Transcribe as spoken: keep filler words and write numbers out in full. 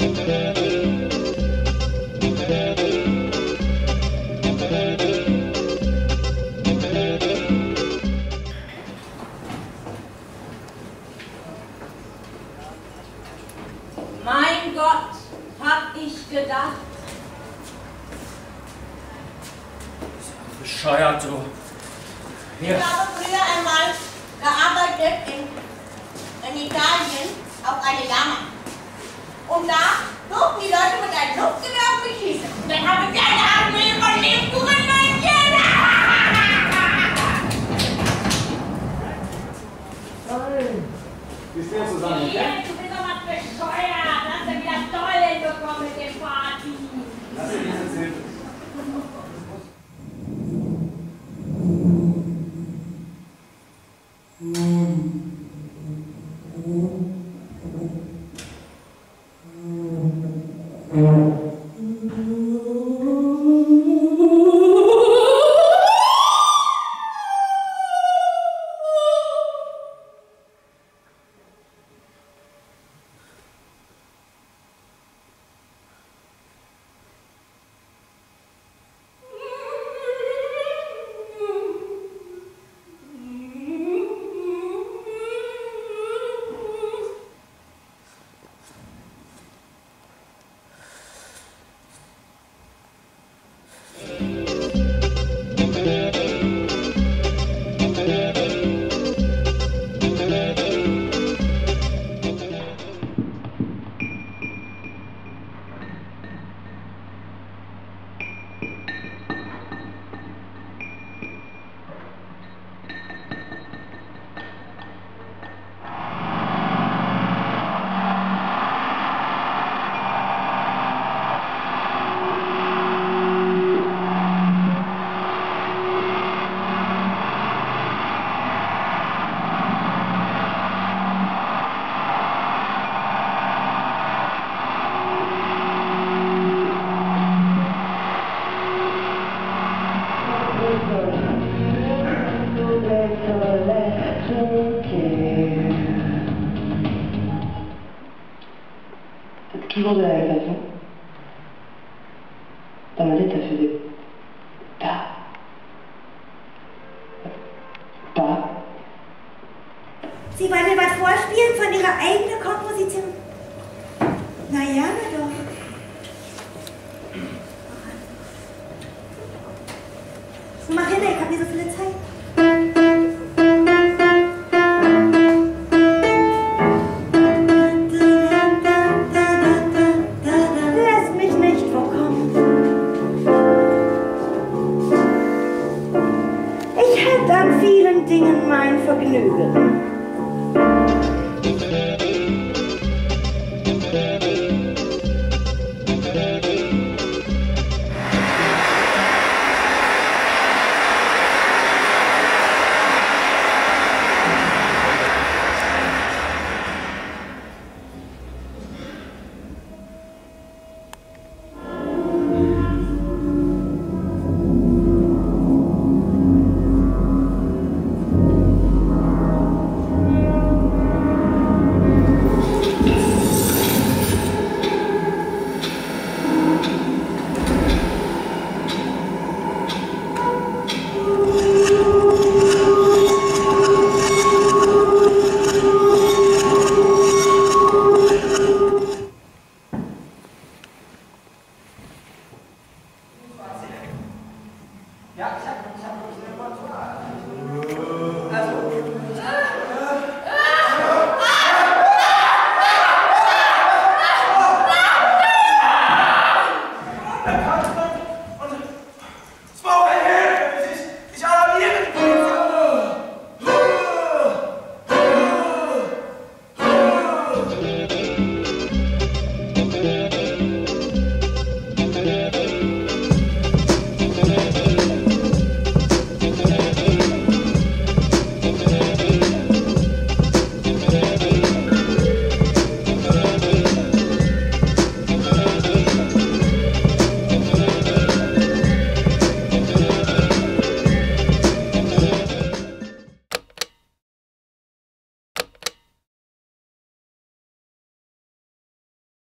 Mein Gott, hab ich gedacht. Bescheuert, du. Hier. Ich habe früher einmal gearbeitet in, in Italien auf eine Lama. Und da durften die Leute mit einem Luftgewehr auf mich schießen. Und dann habe ich eine Armee von Lebkuchen Nein! Wie ist der zusammen? Ja, du bist doch was bescheuert. Hast du wieder toll hinbekommen mit dem Party. Lass dir das erzählen. Toujours de la même façon. Dans ma tête, ça faisait pas, pas. Sie wollen mir was vorspielen von Ihrer eigenen